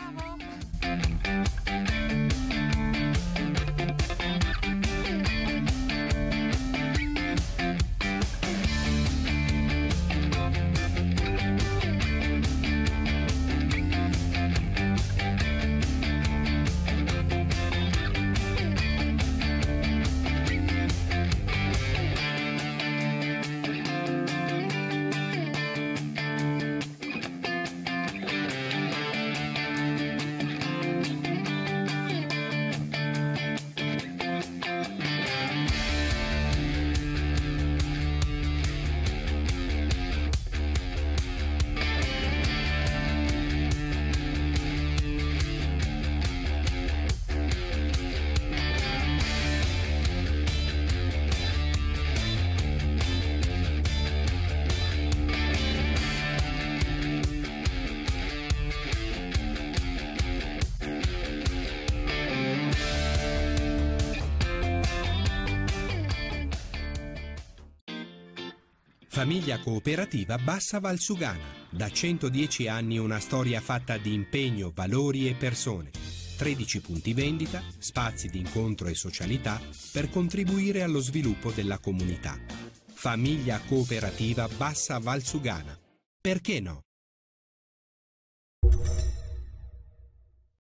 Famiglia cooperativa Bassa Valsugana. Da 110 anni una storia fatta di impegno, valori e persone. 13 punti vendita, spazi di incontro e socialità per contribuire allo sviluppo della comunità. Famiglia cooperativa Bassa Valsugana. Perché no?